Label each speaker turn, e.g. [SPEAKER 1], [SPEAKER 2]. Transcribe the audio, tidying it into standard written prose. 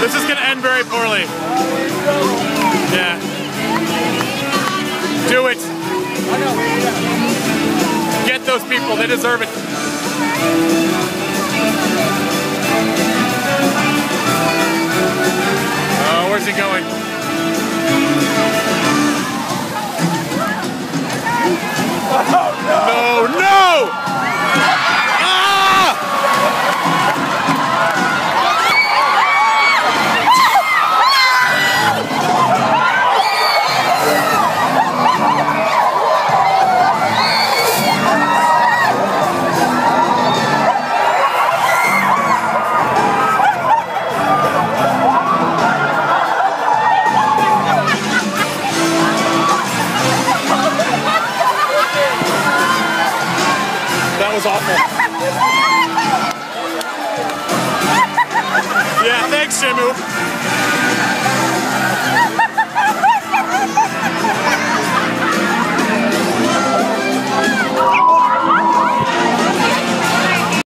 [SPEAKER 1] This is gonna end very poorly. Yeah. Do it. Get those people, they deserve it. Oh, where's he going? Oh, no! No! Ah! That was awful. Yeah, thanks, Shamu.